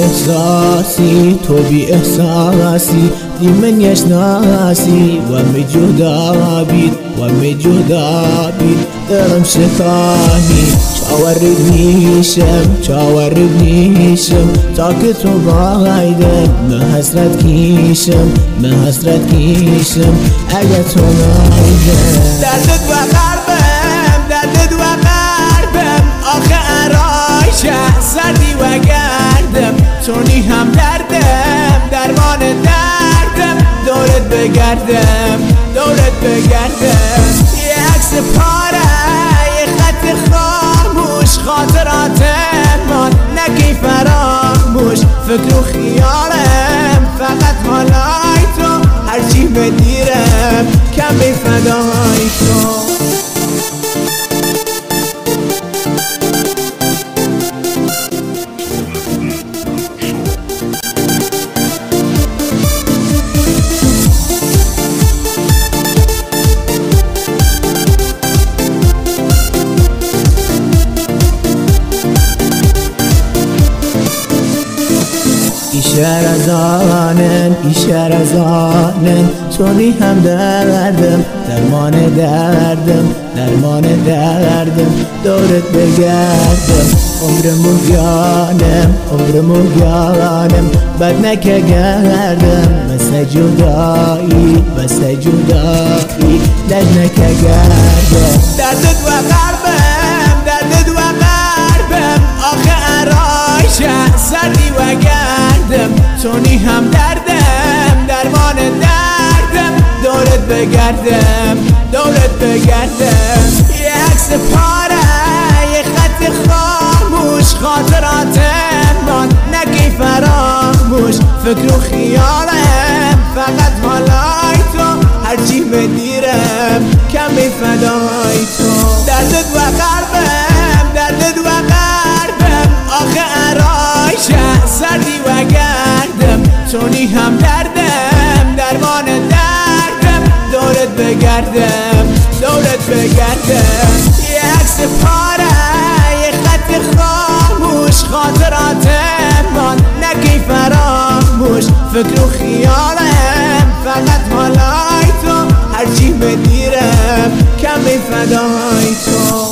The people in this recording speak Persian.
احساسي تو بی احساسی دی من یشناسی ومی جدا بید ومی جدا بید دلم شکانی چاورد نیشم تا که تو بایده من حسرت کیشم اگه تو نایده دردت و قلبم آخه ارایشه سردی و گردم چونی هم دردم درمان دردم دورت بگردم یه عکس پاره یه خط خاموش خاطرات من نکی فراموش فکر و خیالم فقط حالای تو هرچی بدیرم کم بی فدای تو ایشر از آنن چونی هم دردم درمان دردم دورت بگردم عمرمو گیانم بد نکه گردم مثل جدایی لج نکه گردم دردت و قلبم آخه ارایشه سردی و گردم چونی هم دردم درمان دردم دورت بگردم یه عکس پاره یه خط خاموش خاطرات من نکی فراموش فکر و خیالم فقط حالای تو هرچی بدیرم کم بی فدای تو دردت و قلبم آخه ارایشه سردی و گردم چونی هم دردم درمان دردم دورت بگردم یه عکس پاره یه خط خاموش خاطرات من نکی فراموش فکر و خیالم فقط حالای تو هرچی بدیرم کم بی فدای تو